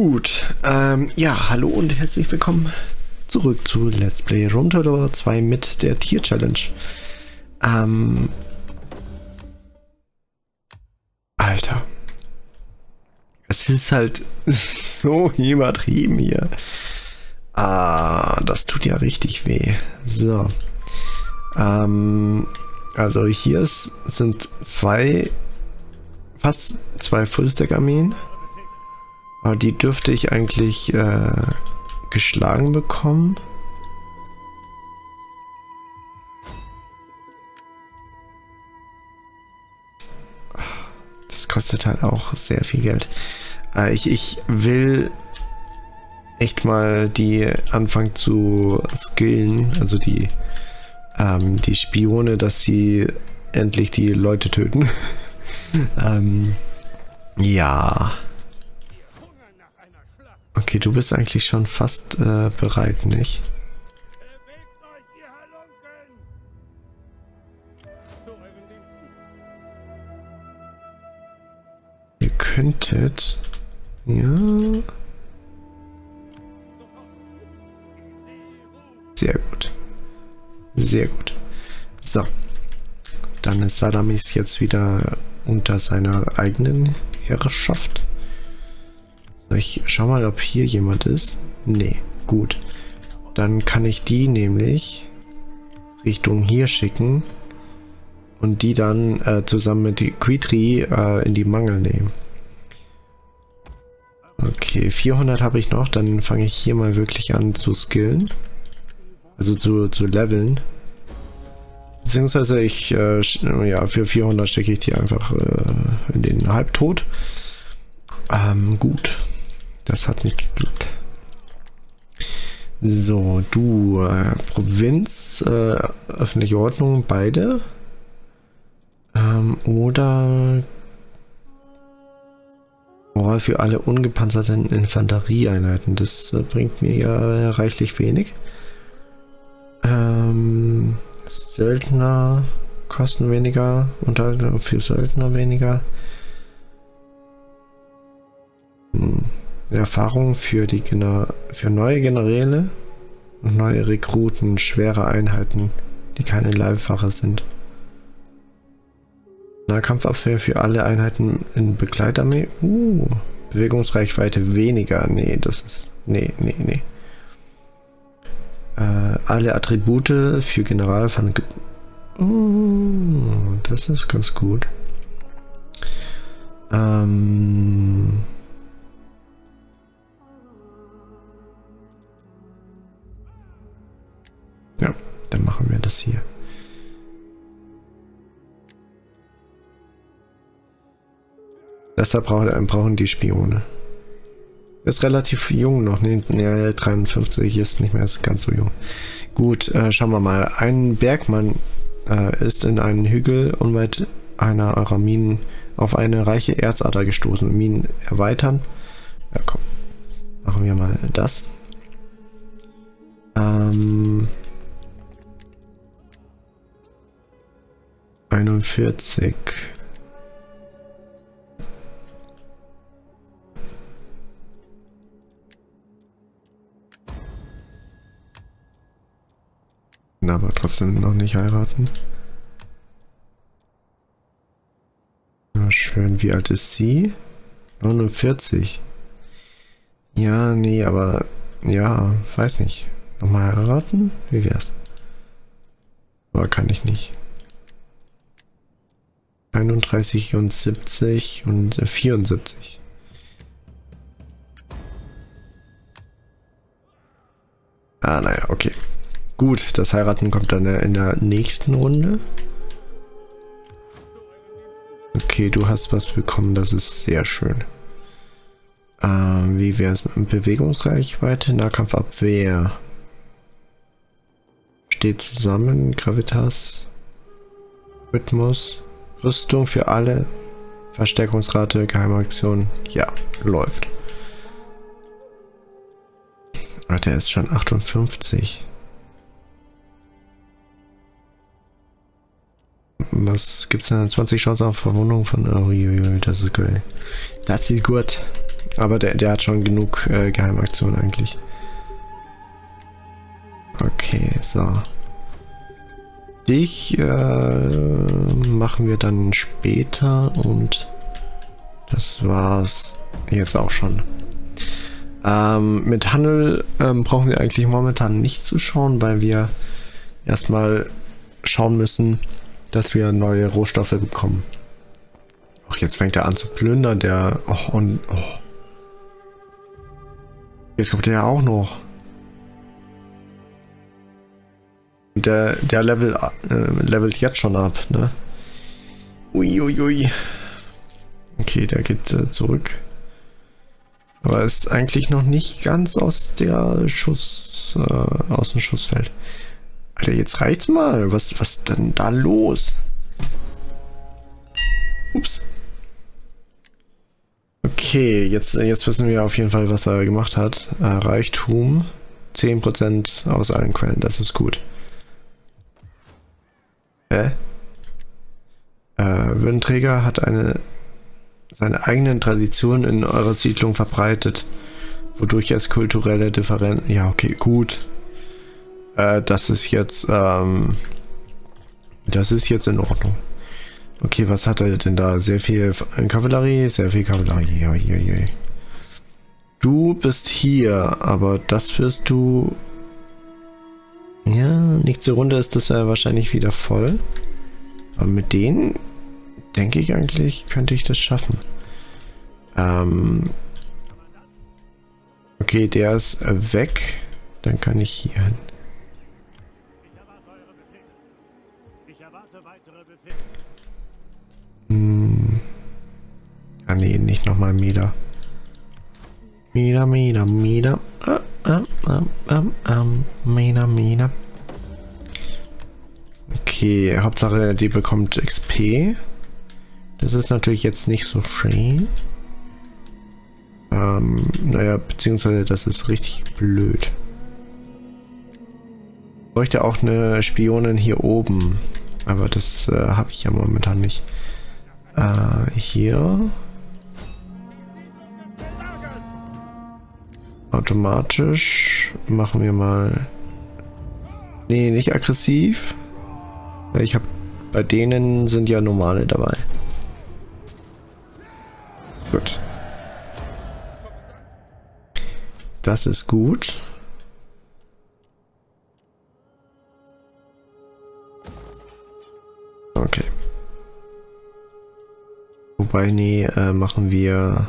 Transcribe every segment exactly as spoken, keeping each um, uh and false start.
Gut, ähm, ja, hallo und herzlich willkommen zurück zu Let's Play Rome Tour zwei mit der Tier-Challenge. Ähm, Alter, es ist halt so übertrieben hier. Ah, das tut ja richtig weh. So, ähm, also hier ist, sind zwei, fast zwei Fullstack-Armeen. Aber die dürfte ich eigentlich äh, geschlagen bekommen. Das kostet halt auch sehr viel Geld. Äh, ich, ich will echt mal die anfangen zu skillen, also die, ähm, die Spione, dass sie endlich die Leute töten. ähm, ja. Okay, du bist eigentlich schon fast äh, bereit, nicht? Ihr könntet... Ja... Sehr gut. Sehr gut. So. Dann ist Sadamis jetzt wieder unter seiner eigenen Herrschaft. Ich schau mal, ob hier jemand ist. Nee, gut. Dann kann ich die nämlich Richtung hier schicken und die dann äh, zusammen mit Quitri äh, in die Mangel nehmen. Okay, vierhundert habe ich noch. Dann fange ich hier mal wirklich an zu skillen. Also zu, zu leveln. Beziehungsweise ich, äh, ja, für vierhundert schicke ich die einfach äh, in den Halbtod. Ähm, gut. Das hat nicht geklappt. So, du, äh, Provinz, äh, öffentliche Ordnung, beide. Ähm, oder oh, für alle ungepanzerten Infanterieeinheiten. Das äh, bringt mir ja reichlich wenig. Ähm, Söldner kosten weniger, Unterhaltung für Söldner weniger. Hm. Erfahrung für die Gener für neue Generäle und neue Rekruten, schwere Einheiten, die keine Leibwache sind. Nahkampfabwehr für alle Einheiten in Begleitarmee. Uh, Bewegungsreichweite weniger. Nee, das ist... Nee, nee, nee. Äh, alle Attribute für General von... Uh, das ist ganz gut. Ähm... Ja, dann machen wir das hier. Deshalb brauchen, brauchen die Spione. Ist relativ jung noch, ne, ne, dreiundfünfzig ist nicht mehr ganz so jung. Gut, äh, schauen wir mal. Ein Bergmann äh, ist in einen Hügel unweit einer eurer Minen auf eine reiche Erzader gestoßen. Minen erweitern. Ja, komm. Machen wir mal das. Ähm... einundvierzig. Na, aber trotzdem noch nicht heiraten. Na schön, wie alt ist sie? neunundvierzig. Ja, nee, aber ja, weiß nicht. Nochmal heiraten? Wie wär's? Aber kann ich nicht. einunddreißig und siebzig und vierundsiebzig. Ah, naja, okay. Gut, das Heiraten kommt dann in der nächsten Runde. Okay, du hast was bekommen, das ist sehr schön. Ähm, wie wäre es mit Bewegungsreichweite? Nahkampfabwehr. Steht zusammen, Gravitas, Rhythmus. Rüstung für alle, Verstärkungsrate, Geheimaktion, ja, läuft. Ah, der ist schon achtundfünfzig. Was gibt's denn? zwanzig Chancen auf Verwundung von... Oh, das ist geil. Das ist gut. Aber der, der hat schon genug äh, Geheimaktionen eigentlich. Okay, so. Dich äh, machen wir dann später und das war's jetzt auch schon. Ähm, mit Handel ähm, brauchen wir eigentlich momentan nicht zu schauen, weil wir erstmal schauen müssen, dass wir neue Rohstoffe bekommen. Ach, jetzt fängt er an zu plündern, der... Oh, und... Oh. Jetzt kommt der ja auch noch. Der, der Level, äh, levelt jetzt schon ab, ne? Uiuiui. Ui, ui. Okay, der geht äh, zurück. Aber ist eigentlich noch nicht ganz aus der Schuss, äh, aus dem Schussfeld. Alter, jetzt reicht's mal. Was, was denn da los? Ups. Okay, jetzt, jetzt wissen wir auf jeden Fall, was er gemacht hat. Äh, Reichtum. zehn Prozent aus allen Quellen, das ist gut. Hä? Äh, Würdenträger hat eine seine eigenen Traditionen in eurer Siedlung verbreitet, wodurch es kulturelle Differenzen... Ja, okay, gut. Äh, das ist jetzt, ähm, das ist jetzt in Ordnung. Okay, was hat er denn da? Sehr viel Kavallerie, sehr viel Kavallerie. Uiuiui. Du bist hier, aber das wirst du... Ja, nächste Runde ist das ja wahrscheinlich wieder voll. Aber mit denen, denke ich eigentlich, könnte ich das schaffen. Ähm... Okay, der ist weg. Dann kann ich hier hin. Hm. Ah nee, nicht nochmal Meter. Meter, Meter, Meter. Ah, ah, ah, ah, ah, Meter, Meter. Okay, Hauptsache die bekommt X P. Das ist natürlich jetzt nicht so schön. Ähm, naja, beziehungsweise das ist richtig blöd. Ich bräuchte auch eine Spionin hier oben. Aber das äh, habe ich ja momentan nicht. Äh, hier. Automatisch machen wir mal... Nee, nicht aggressiv. Ich habe... Bei denen sind ja normale dabei. Gut. Das ist gut. Okay. Wobei, nee, äh, machen wir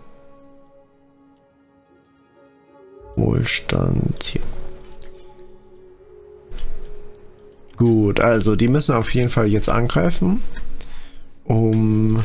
Wohlstand hier. Gut, also die müssen auf jeden Fall jetzt angreifen, um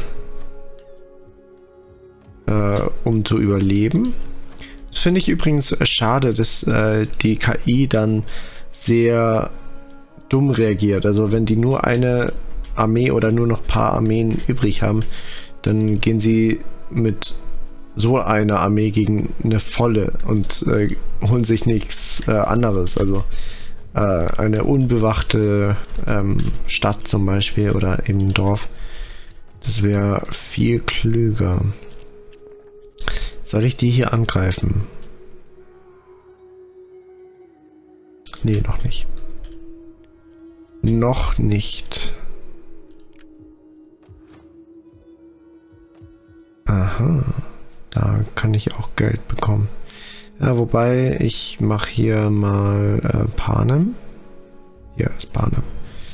äh, um zu überleben. Das finde ich übrigens schade, dass äh, die K I dann sehr dumm reagiert. Also wenn die nur eine Armee oder nur noch ein paar Armeen übrig haben, dann gehen sie mit so einer Armee gegen eine volle und äh, holen sich nichts äh, anderes. Also äh, eine unbewachte ähm, Stadt zum Beispiel oder eben ein Dorf. Das wäre viel klüger. Soll ich die hier angreifen? Nee, noch nicht. Noch nicht. Aha. Da kann ich auch Geld bekommen. Ja, wobei, ich mache hier mal äh, Panem. Hier ist Panem.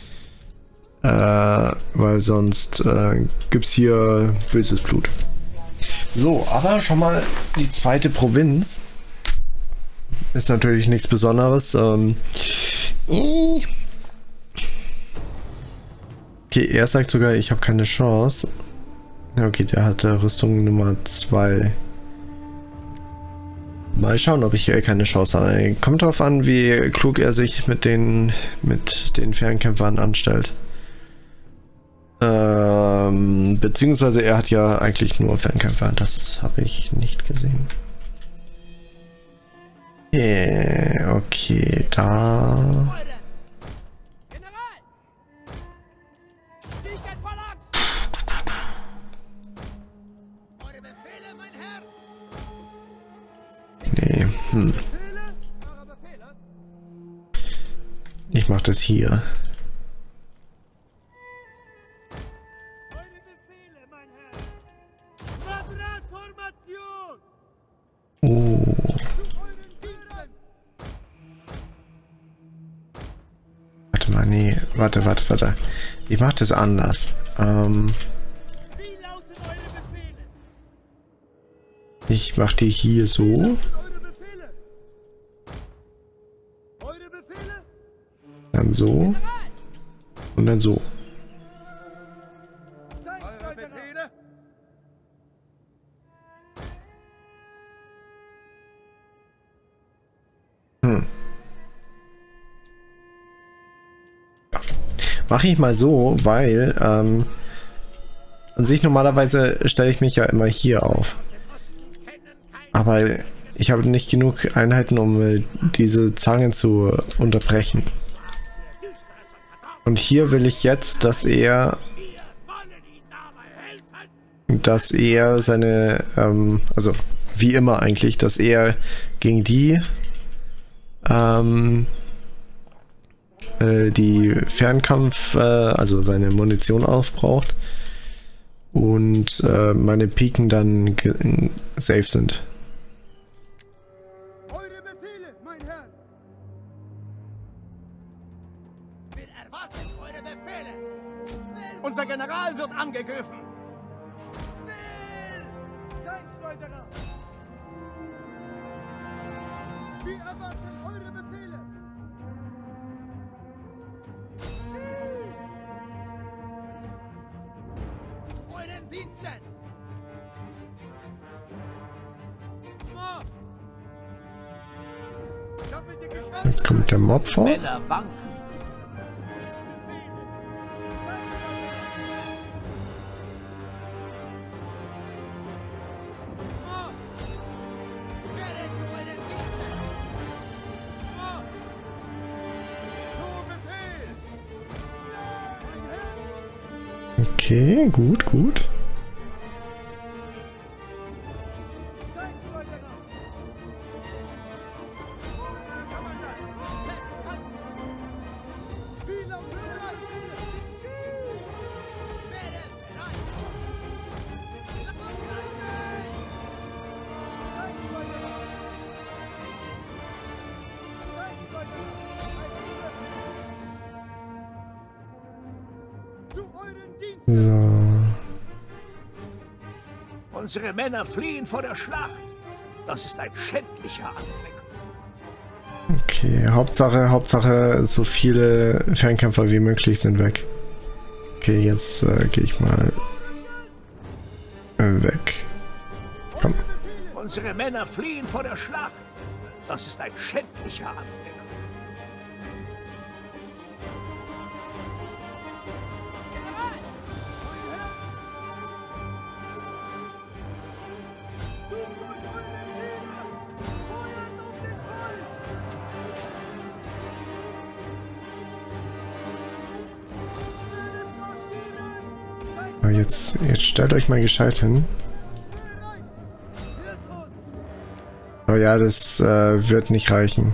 Äh, weil sonst äh, gibt es hier böses Blut. So, aber schon mal die zweite Provinz. Ist natürlich nichts Besonderes. Ähm, okay, er sagt sogar, ich habe keine Chance. Okay, der hatte Rüstung Nummer zwei. Mal schauen, ob ich hier keine Chance habe. Kommt drauf an, wie klug er sich mit den, mit den Fernkämpfern anstellt. Ähm, beziehungsweise er hat ja eigentlich nur Fernkämpfer. Das habe ich nicht gesehen. Okay, okay, da... Hm. Ich mach das hier. Oh. Warte mal, nee. Warte, warte, warte. Ich mach das anders. Ähm. Ich mach die hier so. Dann so. Und dann so. Hm. Mache ich mal so, weil ähm, an sich normalerweise stelle ich mich ja immer hier auf. Aber ich habe nicht genug Einheiten, um äh, diese Zangen zu unterbrechen. Und hier will ich jetzt, dass er dass er seine, ähm, also wie immer eigentlich, dass er gegen die ähm, äh, die Fernkampf, äh, also seine Munition aufbraucht und äh, meine Piken dann safe sind. Eure Befehle, mein Herr! Wir erwarten eure Befehle! Schnell! Unser General wird angegriffen! Schnell! Steinschleuderer! Wir erwarten eure Befehle! Schieß! Euren Diensten! Jetzt kommt der Mob vor. Männer wanken. Okay, gut, gut. So. Unsere Männer fliehen vor der Schlacht. Das ist ein schändlicher Anblick. Okay, Hauptsache, Hauptsache, so viele Fernkämpfer wie möglich sind weg. Okay, jetzt äh, gehe ich mal äh, weg. Komm. Unsere Männer fliehen vor der Schlacht. Das ist ein schändlicher Anblick. Jetzt, jetzt stellt euch mal gescheit hin. Oh ja, das äh, wird nicht reichen.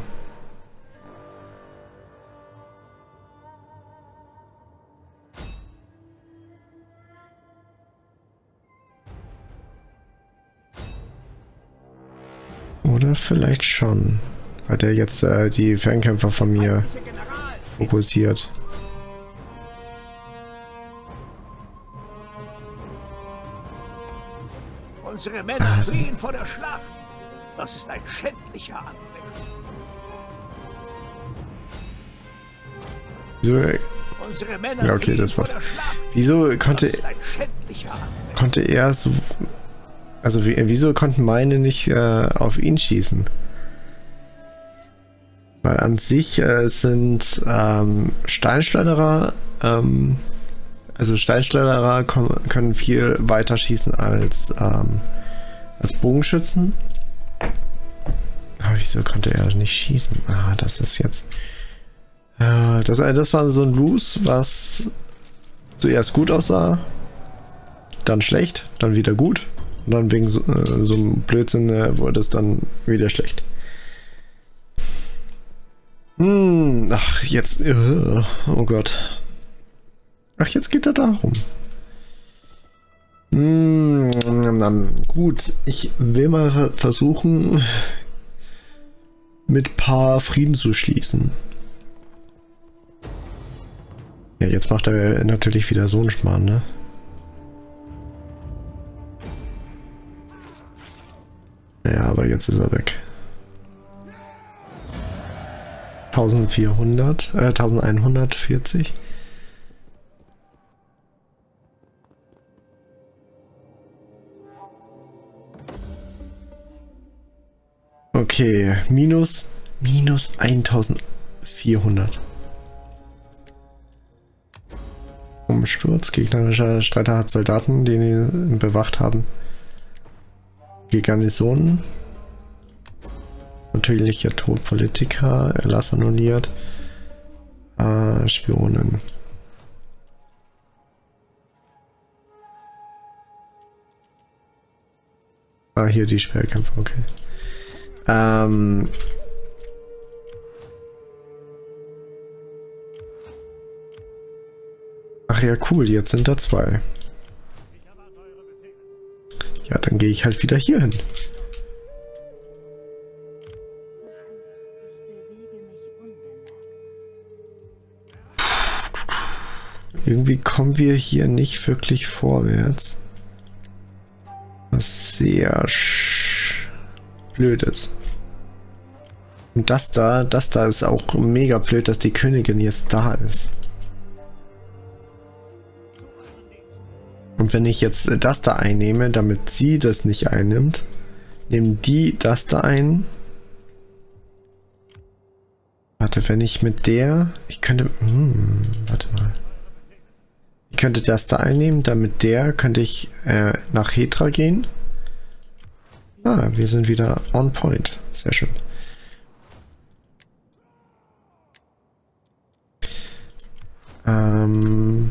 Oder vielleicht schon, weil der jetzt äh, die Fernkämpfer von mir fokussiert. Unsere Männer fliehen vor der Schlacht. Das ist ein schändlicher Anblick. Wieso? Unsere Männer Ja, okay, das war's. Wieso konnte, konnte er so... Also wie, wieso konnten meine nicht äh, auf ihn schießen? Weil an sich äh, sind ähm, Steinschleuderer... Ähm, Also Steinschleuderer können viel weiter schießen als, ähm, als Bogenschützen. Aber wieso konnte er nicht schießen? Ah, das ist jetzt... Äh, das, das war so ein Loose, was zuerst gut aussah, dann schlecht, dann wieder gut. Und dann wegen so, äh, so einem Blödsinn äh, wurde es dann wieder schlecht. Hm, ach, jetzt... Uh, oh Gott. Ach, jetzt geht er darum. Hm, gut, ich will mal versuchen, mit Paar Frieden zu schließen. Ja, jetzt macht er natürlich wieder so einen Schmarrn, ne? Ja, aber jetzt ist er weg. eintausendvierhundert, äh, eintausendeinhundertvierzig. Okay, minus, minus eintausendvierhundert. Umsturz, gegnerischer Streiter hat Soldaten, die ihn bewacht haben. Garnisonen. Natürlicher Tod Politiker, Erlass annulliert. Äh, Spionen. Ah, hier die Schwerkämpfer, okay. Ähm. Ach ja, cool, jetzt sind da zwei. Ja, dann gehe ich halt wieder hier hin. Irgendwie kommen wir hier nicht wirklich vorwärts. Was sehr blöd ist. Und das da, das da ist auch mega blöd, dass die Königin jetzt da ist. Und wenn ich jetzt das da einnehme, damit sie das nicht einnimmt, nehmen die das da ein. Warte, wenn ich mit der... Ich könnte... Hm, warte mal. Ich könnte das da einnehmen, damit der könnte ich äh, nach Hetra gehen. Ah, wir sind wieder on point. Sehr schön. Ähm...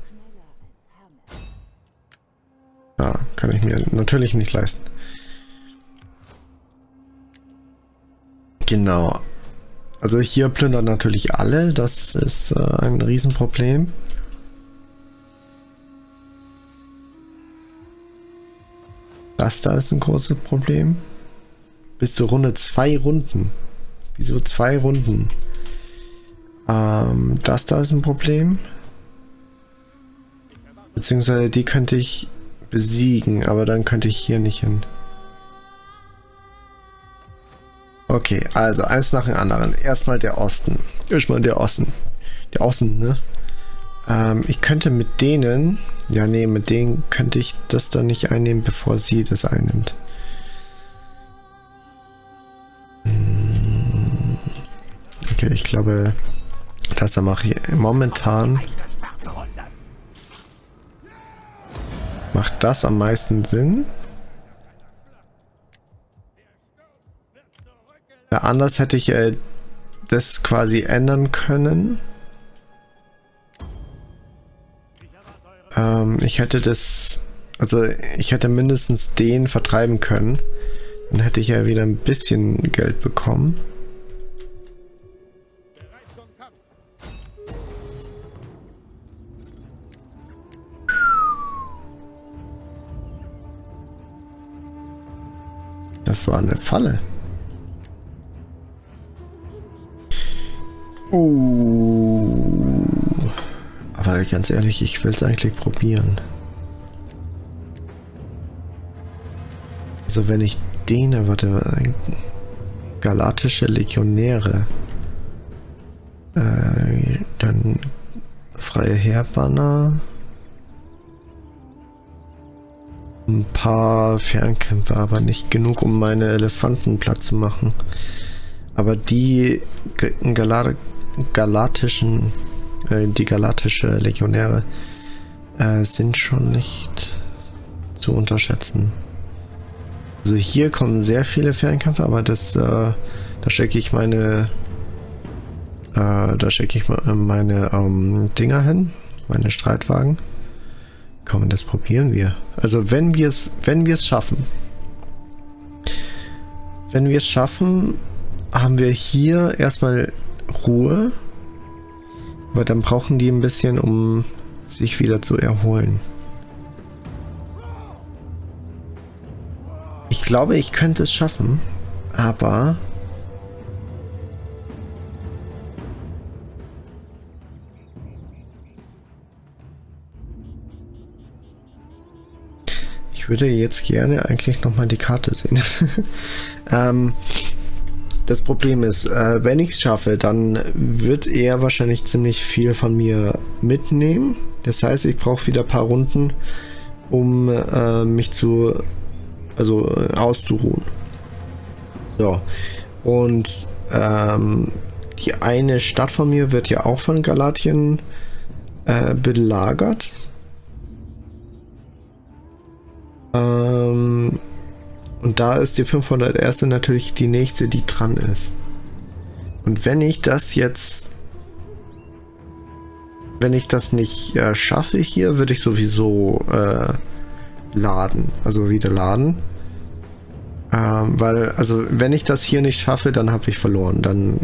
Ja, kann ich mir natürlich nicht leisten. Genau. Also hier plündern natürlich alle. Das ist äh, ein Riesenproblem. Das da ist ein großes Problem. Bis zur Runde zwei Runden. Wieso zwei Runden? Ähm, das da ist ein Problem. Beziehungsweise die könnte ich besiegen, aber dann könnte ich hier nicht hin. Okay, also eins nach dem anderen. Erstmal der Osten. Erstmal der Osten. Der Osten, ne? Ähm, ich könnte mit denen... Ja, nee, mit denen könnte ich das dann nicht einnehmen, bevor sie das einnimmt. Okay, ich glaube, das mache ich momentan... Macht das am meisten Sinn? Ja, anders hätte ich äh, das quasi ändern können. Ähm, ich hätte das... Also ich hätte mindestens den vertreiben können. Dann hätte ich ja wieder ein bisschen Geld bekommen. Das war eine Falle. Uh. Aber ganz ehrlich, ich will es eigentlich probieren. Also wenn ich den, warte, galatische Legionäre, äh, dann freie Heerbanner, ein paar Fernkämpfer, aber nicht genug, um meine Elefanten platt zu machen. Aber die Gal galatischen, äh, die galatische Legionäre äh, sind schon nicht zu unterschätzen. Also hier kommen sehr viele Fernkämpfer, aber das, äh, da stecke ich meine, äh, da stecke ich meine ähm, Dinger hin, meine Streitwagen. Komm, das probieren wir. Also wenn wir es, wenn wir es schaffen, wenn wir es schaffen, haben wir hier erstmal Ruhe. Aber dann brauchen die ein bisschen, um sich wieder zu erholen. Ich glaube, ich könnte es schaffen, aber ich würde jetzt gerne eigentlich nochmal die Karte sehen. ähm, das Problem ist, äh, wenn ich es schaffe, dann wird er wahrscheinlich ziemlich viel von mir mitnehmen. Das heißt, ich brauche wieder ein paar Runden, um äh, mich zu, also äh, auszuruhen. So, und ähm, die eine Stadt von mir wird ja auch von Galatien äh, belagert. Ähm, und da ist die fünfhunderterste natürlich die nächste, die dran ist. Und wenn ich das jetzt, wenn ich das nicht äh, schaffe hier, würde ich sowieso äh, laden, also wieder laden. Ähm, weil, also wenn ich das hier nicht schaffe, dann habe ich verloren. Dann,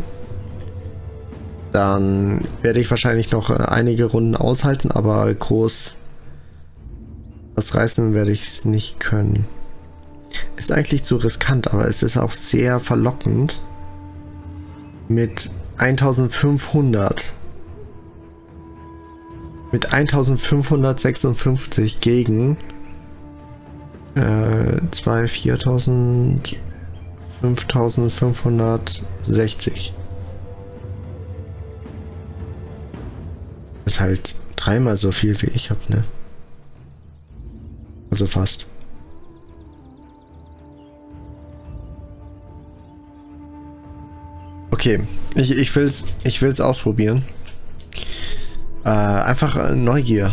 dann werde ich wahrscheinlich noch äh, einige Runden aushalten, aber groß was reißen werde ich es nicht können. Ist eigentlich zu riskant, aber es ist auch sehr verlockend mit eintausendfünfhundert. Mit eintausendfünfhundertsechsundfünfzig gegen äh, zwei, viertausend, fünftausendfünfhundertsechzig. Das ist halt dreimal so viel wie ich habe, ne? Also fast. Okay, ich, ich will's, ich will's ausprobieren. Äh, einfach Neugier.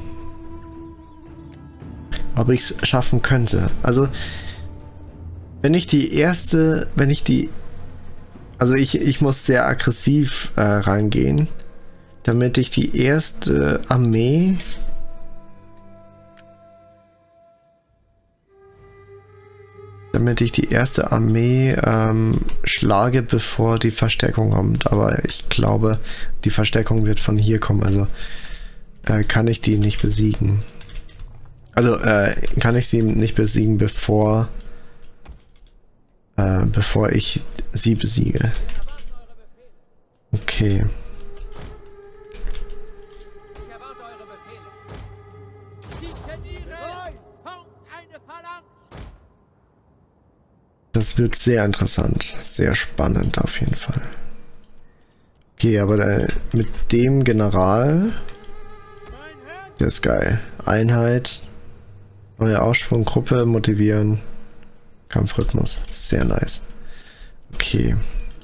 Ob ich es schaffen könnte. Also, wenn ich die erste, wenn ich die, also ich, ich muss sehr aggressiv äh, rangehen, damit ich die erste Armee damit ich die erste Armee ähm, schlage, bevor die Verstärkung kommt. Aber ich glaube, die Verstärkung wird von hier kommen. Also äh, kann ich die nicht besiegen. Also äh, kann ich sie nicht besiegen, bevor äh, bevor ich sie besiege. Okay. Das wird sehr interessant, sehr spannend auf jeden Fall. Okay, aber da, mit dem General, der ist geil. Einheit, neue Aufschwunggruppe, motivieren, Kampfrhythmus, sehr nice. Okay.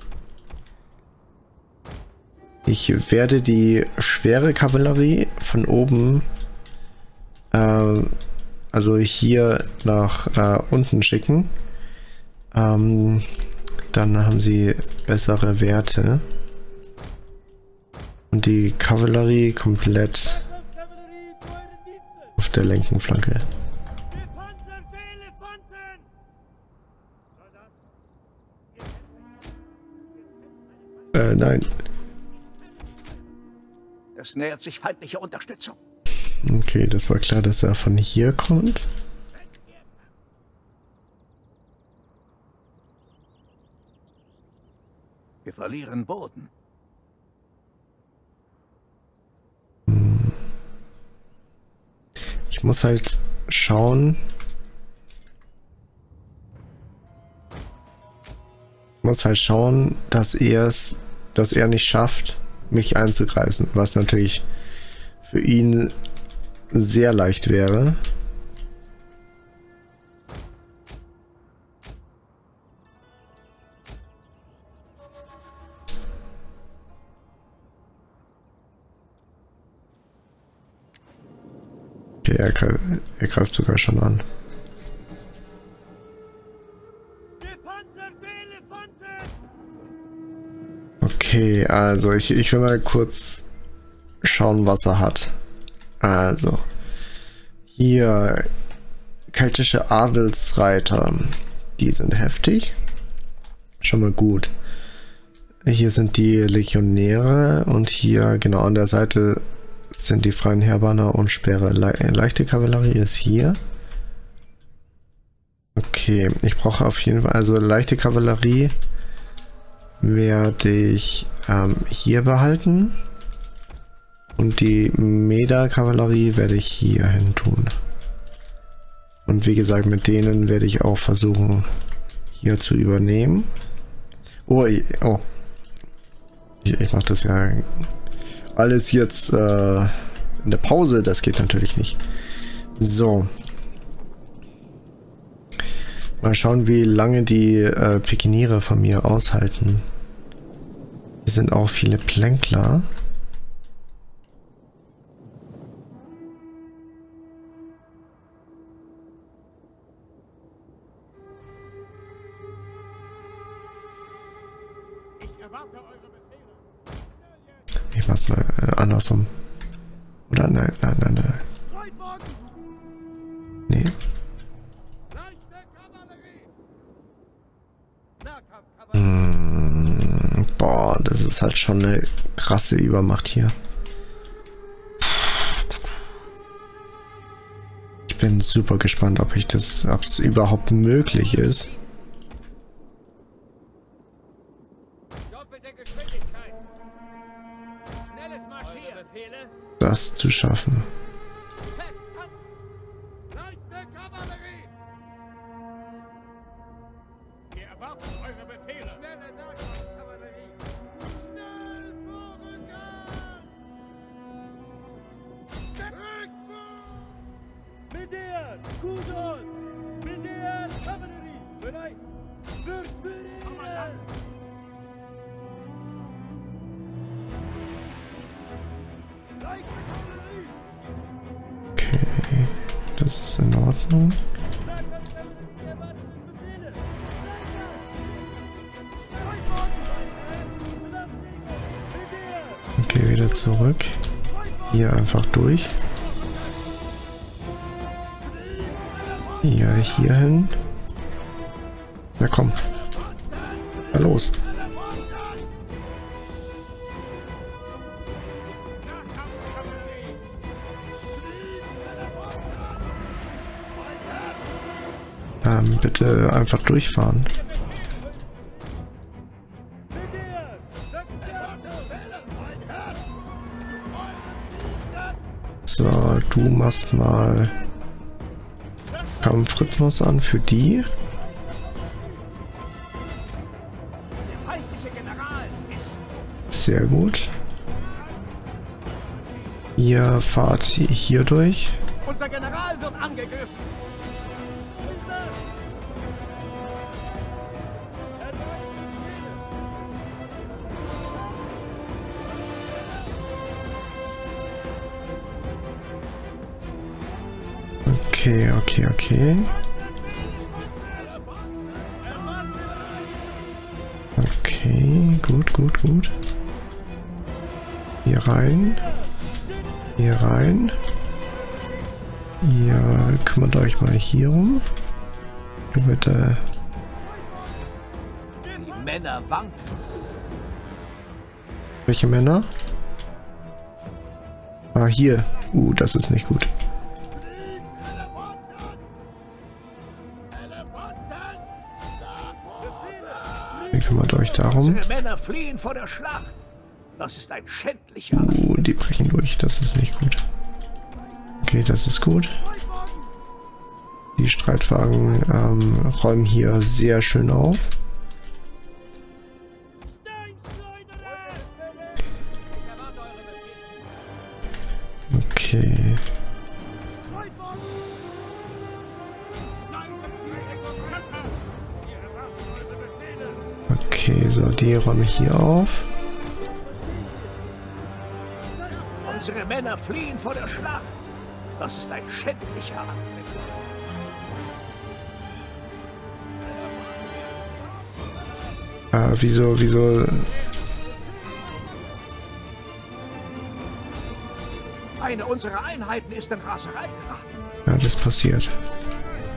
Ich werde die schwere Kavallerie von oben, äh, also hier nach äh, unten schicken. Ähm, dann haben sie bessere Werte. Und die Kavallerie komplett auf der linken Flanke. Äh, nein. Es nähert sich feindliche Unterstützung. Okay, das war klar, dass er von hier kommt. Wir verlieren Boden. Ich muss halt schauen. Ich muss halt schauen, dass er es, dass er nicht schafft, mich einzugreifen, was natürlich für ihn sehr leicht wäre. Okay, er, er greift sogar schon an. Okay, also ich, ich will mal kurz schauen, was er hat. Also, hier keltische Adelsreiter, die sind heftig. Schon mal gut. Hier sind die Legionäre und hier genau an der Seite sind die freien Heerbanner und Speere. Le leichte Kavallerie ist hier. Okay, ich brauche auf jeden Fall, also leichte Kavallerie werde ich ähm, hier behalten und die Meda-Kavallerie werde ich hier hin tun. Und wie gesagt, mit denen werde ich auch versuchen, hier zu übernehmen. Oh, oh. Ich, ich mache das ja alles jetzt äh, in der Pause. Das geht natürlich nicht. So. Mal schauen, wie lange die äh, Pikiniere von mir aushalten. Hier sind auch viele Plänkler. Ich mach's mal äh, andersrum. Oder nein, nein, nein, nein. Nee. Hm, boah, das ist halt schon eine krasse Übermacht hier. Ich bin super gespannt, ob ich das, ob es überhaupt möglich ist. Das zu schaffen. Okay, das ist in Ordnung. Okay, wieder zurück. Hier einfach durch. Hier, hier hin. Na komm. Na los. Ähm, bitte einfach durchfahren. So, du machst mal Kampfrhythmus an für die. Sehr gut. Ihr fahrt hier durch. Unser General wird angegriffen. Okay, okay, okay. Okay, gut, gut, gut. Hier rein. Hier rein. Ihr kümmert euch mal hier rum. Du bitte. Die Männer wanken. Welche Männer? Ah, hier. Uh, das ist nicht gut. Ihr kümmert euch darum. Unsere Männer fliehen vor der Schlacht. Das ist ein schändlicher Akt. Uh, die brechen durch. Das ist nicht gut. Okay, das ist gut. Die Streitwagen ähm, räumen hier sehr schön auf. Okay. Okay, so, die räume ich hier auf. Unsere Männer fliehen vor der Schlacht. Das ist ein schändlicher Anblick. Äh, wieso, wieso... Eine unserer Einheiten ist in Raserei geraten. Ja, das passiert.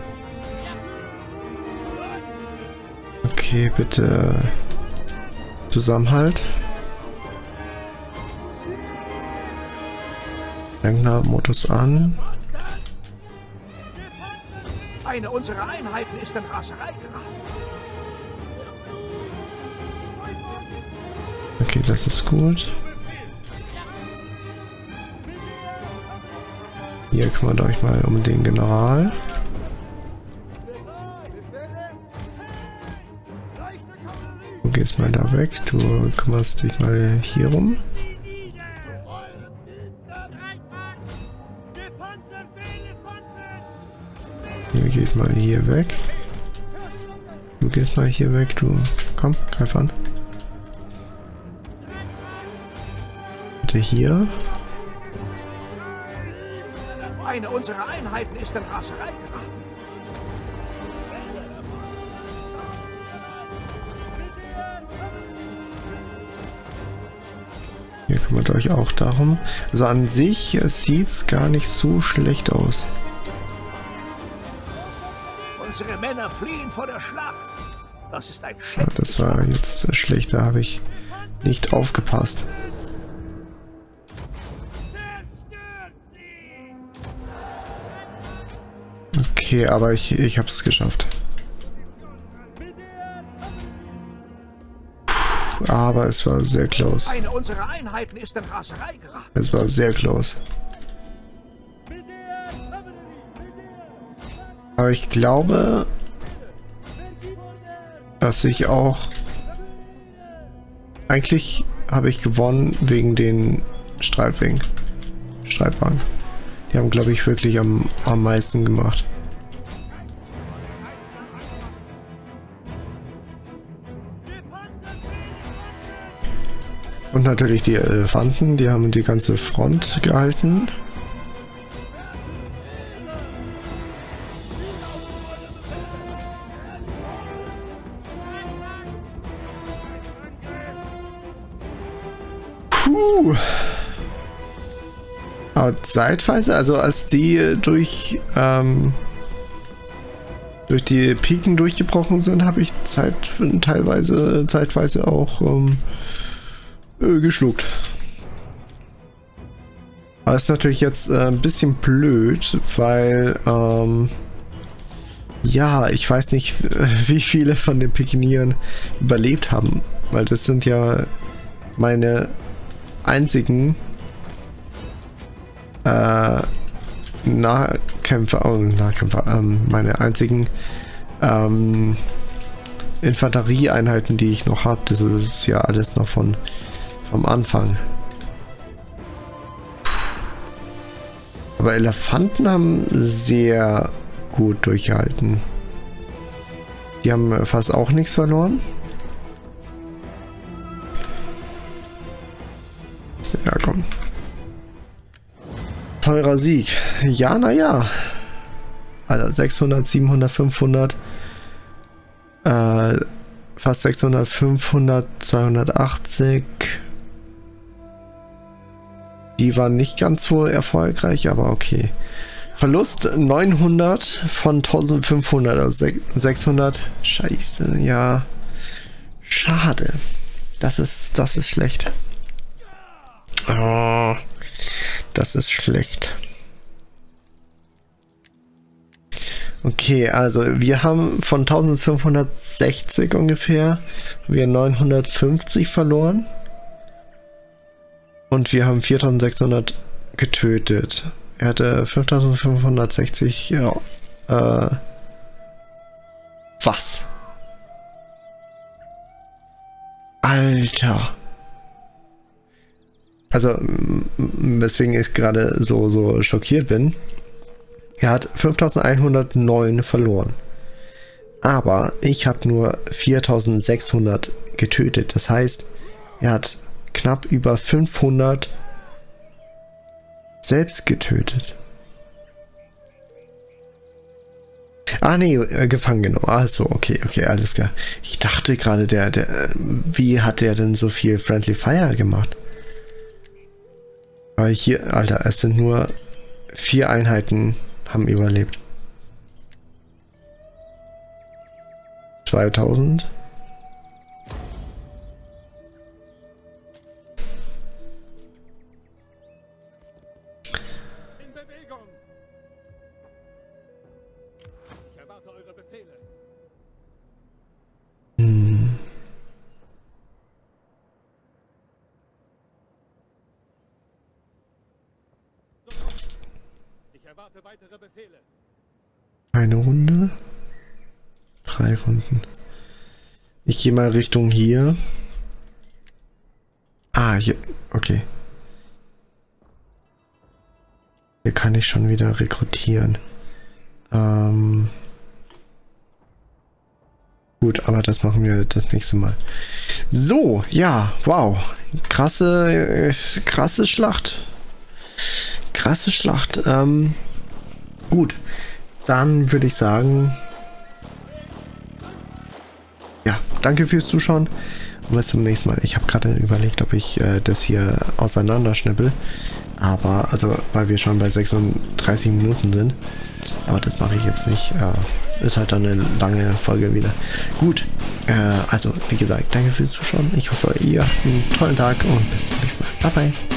Okay, bitte Zusammenhalt. Lenkner-Modus an. Eine unserer Einheiten ist in Raserei geraten. Okay, das ist gut. Hier kümmert euch mal um den General. Du gehst mal da weg. Du kümmerst dich mal hier rum. Ihr geht mal hier weg. Du gehst mal hier weg. Du komm, greif an. Bitte hier. Eine unserer Einheiten ist in Raserei geraten. Ihr kümmert euch auch darum. Also an sich sieht es gar nicht so schlecht aus. Unsere Männer fliehen vor der Schlacht. Das ist ein Ja, das war jetzt schlecht, da habe ich nicht aufgepasst. Okay, aber ich, ich habe es geschafft. Puh, aber es war sehr close. Eine unserer Einheiten ist in Raserei geraten. Es war sehr close. Aber ich glaube, dass ich auch... Eigentlich habe ich gewonnen wegen den Streitwagen. Streitwagen. Die haben, glaube ich, wirklich am, am meisten gemacht. Und natürlich die Elefanten, die haben die ganze Front gehalten. Puh. Aber zeitweise, also als die durch ähm, durch die Piken durchgebrochen sind, habe ich Zeit, teilweise zeitweise auch ähm, äh, geschluckt. Aber ist natürlich jetzt äh, ein bisschen blöd, weil ähm, ja, ich weiß nicht, wie viele von den Pikinieren überlebt haben, weil das sind ja meine einzigen Äh, Nahkämpfer, oh, Nahkämpfer, ähm, meine einzigen ähm, Infanterieeinheiten, die ich noch habe. Das ist ja alles noch von vom Anfang. Aber Elefanten haben sehr gut durchgehalten. Die haben fast auch nichts verloren. Ja, komm. Teurer Sieg. Ja, naja. Alter, sechshundert, siebenhundert, fünfhundert. Äh, fast sechshundert, fünfhundert, zweihundertachtzig. Die waren nicht ganz so erfolgreich, aber okay. Verlust neunhundert von eintausendfünfhundert, also sechshundert. Scheiße, ja. Schade. Das ist, das ist schlecht. Oh. Das ist schlecht. Okay, also wir haben von eintausendfünfhundertsechzig ungefähr wir neunhundertfünfzig verloren. Und wir haben viertausendsechshundert getötet. Er hatte fünftausendfünfhundertsechzig, ja, äh, was? Alter. Also, weswegen ich gerade so, so schockiert bin. Er hat fünftausendeinhundertneun verloren. Aber ich habe nur viertausendsechshundert getötet. Das heißt, er hat knapp über fünfhundert selbst getötet. Ah, nee, äh, gefangen genommen. Also, okay, okay, alles klar. Ich dachte gerade, der, der, wie hat der denn so viel Friendly Fire gemacht? Aber hier, Alter, es sind nur vier Einheiten haben überlebt. zweitausend. Erwarte weitere Befehle. Eine Runde. Drei Runden. Ich gehe mal Richtung hier. Ah, hier. Okay. Hier kann ich schon wieder rekrutieren. Ähm... Gut, aber das machen wir das nächste Mal. So, ja, wow. Krasse, äh, krasse Schlacht. Krasse Schlacht. Ähm, gut, dann würde ich sagen, ja, danke fürs Zuschauen und bis zum nächsten Mal. Ich habe gerade überlegt, ob ich äh, das hier auseinanderschnippel, aber, also, weil wir schon bei sechsunddreißig Minuten sind, aber das mache ich jetzt nicht. Äh, ist halt dann eine lange Folge wieder. Gut, äh, also, wie gesagt, danke fürs Zuschauen. Ich hoffe, ihr habt einen tollen Tag und bis zum nächsten Mal. Bye, bye.